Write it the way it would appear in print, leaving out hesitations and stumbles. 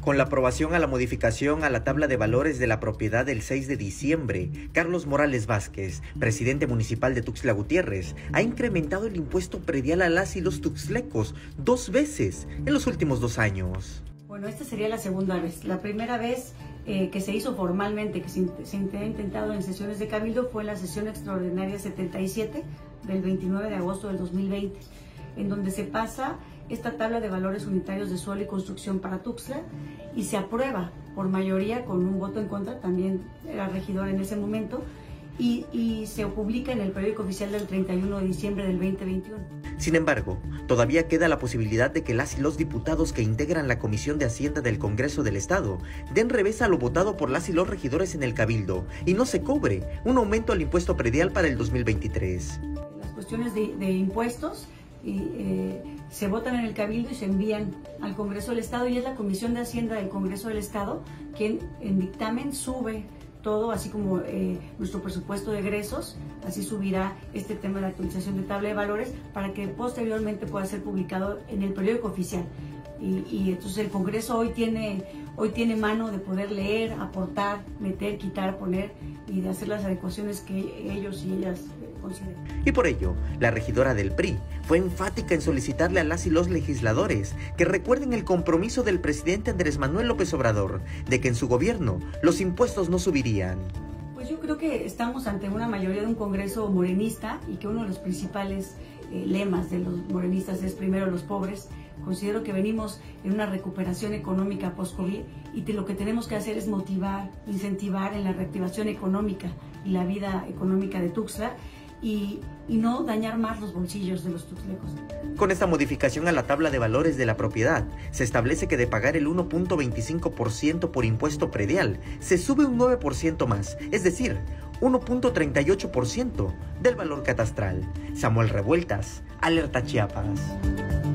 Con la aprobación a la modificación a la tabla de valores de la propiedad del 6 de diciembre, Carlos Morales Vázquez, presidente municipal de Tuxtla Gutiérrez, ha incrementado el impuesto predial a las y los tuxtlecos 2 veces en los últimos 2 años. Bueno, esta sería la segunda vez. La primera vez que se hizo formalmente, que se ha intentado en sesiones de Cabildo, fue en la sesión extraordinaria 77 del 29 de agosto del 2020, en donde se pasa esta tabla de valores unitarios de suelo y construcción para Tuxtla y se aprueba por mayoría con un voto en contra, también era regidor en ese momento, y se publica en el periódico oficial del 31 de diciembre del 2021. Sin embargo, todavía queda la posibilidad de que las y los diputados que integran la Comisión de Hacienda del Congreso del Estado den revés a lo votado por las y los regidores en el Cabildo y no se cobre un aumento al impuesto predial para el 2023. Las cuestiones de impuestos se votan en el Cabildo y se envían al Congreso del Estado, y es la Comisión de Hacienda del Congreso del Estado quien en dictamen sube todo, así como nuestro presupuesto de egresos, así subirá este tema de la actualización de tabla de valores para que posteriormente pueda ser publicado en el periódico oficial. Y entonces el Congreso hoy tiene mano de poder leer, aportar, meter, quitar, poner y de hacer las adecuaciones que ellos y ellas consideren. Y por ello, la regidora del PRI fue enfática en solicitarle a las y los legisladores que recuerden el compromiso del presidente Andrés Manuel López Obrador de que en su gobierno los impuestos no subirían. Pues yo creo que estamos ante una mayoría de un Congreso morenista y que uno de los principales lemas de los morenistas es primero los pobres. Considero que venimos en una recuperación económica post-COVID y lo que tenemos que hacer es motivar, incentivar en la reactivación económica y la vida económica de Tuxtla y no dañar más los bolsillos de los tuxtlecos. Con esta modificación a la tabla de valores de la propiedad, se establece que de pagar el 1.25% por impuesto predial, se sube un 9% más, es decir, 1.38% del valor catastral. Samuel Revueltas, Alerta Chiapas.